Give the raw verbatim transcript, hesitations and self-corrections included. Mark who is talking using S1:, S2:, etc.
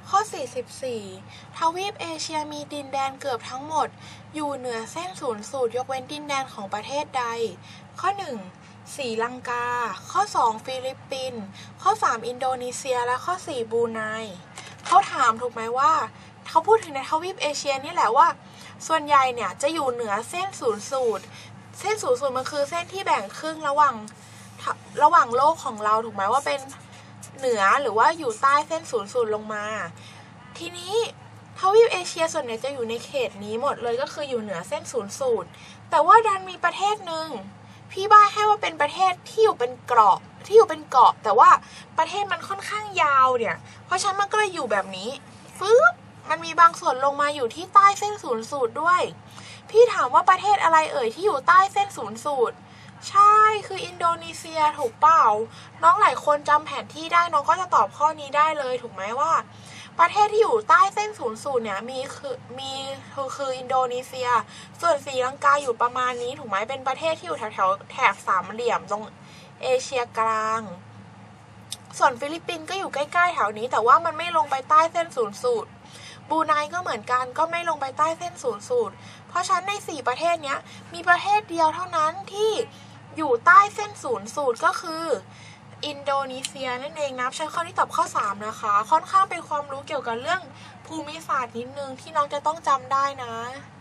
S1: ข้อสี่สิบสี่ทวีปเอเชียมีดินแดนเกือบทั้งหมดอยู่เหนือเส้นศูนย์สูตรยกเว้นดินแดนของประเทศใดข้อหนึ่งศรีลังกาข้อสองฟิลิปปินส์ข้อสามอินโดนีเซียและข้อสี่บรูไนเขาถามถูกไหมว่าเขาพูดถึงในทวีปเอเชียนี่แหละว่าส่วนใหญ่เนี่ยจะอยู่เหนือเส้นศูนย์สูตรเส้นศูนย์สูตรมันคือเส้นที่แบ่งครึ่งระหว่างระหว่างโลกของเราถูกไหมว่าเป็นเหนือหรือว่าอยู่ใต้เส้นศูนย์สูตรลงมาทีนี้ทวีปเอเชียส่วนใหญ่จะอยู่ในเขตนี้หมดเลยก็คืออยู่เหนือเส้นศูนย์สูตรแต่ว่าดันมีประเทศหนึ่งพี่บ้าให้ว่าเป็นประเทศที่อยู่เป็นเกาะที่อยู่เป็นเกาะแต่ว่าประเทศมันค่อนข้างยาวเนี่ยเพราะฉะนั้นมันก็เลยอยู่แบบนี้ฟึ๊บมันมีบางส่วนลงมาอยู่ที่ใต้เส้นศูนย์สูตรด้วยพี่ถามว่าประเทศอะไรเอ่ยที่อยู่ใต้เส้นศูนย์สูตรใช่คืออินโดนีเซียถูกเปล่าน้องหลายคนจำแผนที่ได้น้องก็จะตอบข้อนี้ได้เลยถูกไหมว่าประเทศที่อยู่ใต้เส้นศูนย์สูตรเนี่ยมีคือมีคือคืออินโดนีเซียส่วนศรีลังกาอยู่ประมาณนี้ถูกไหมเป็นประเทศที่อยู่แถวแถวแถบสามเหลี่ยมตรงเอเชียกลางส่วนฟิลิปปินส์ก็อยู่ใกล้ๆแถวนี้แต่ว่ามันไม่ลงไปใต้เส้นศูนย์สูตรบรูไนก็เหมือนกันก็ไม่ลงไปใต้เส้นศูนย์สูตรเพราะฉะนั้นในสี่ประเทศนี้มีประเทศเดียวเท่านั้นที่อยู่ใต้เส้นศูนย์สูตรก็คืออินโดนีเซียนั่นเองนะใช้ข้อที่ตอบข้อสามนะคะค่อนข้างเป็นความรู้เกี่ยวกับเรื่องภูมิศาสตร์นิดนึงที่น้องจะต้องจำได้นะ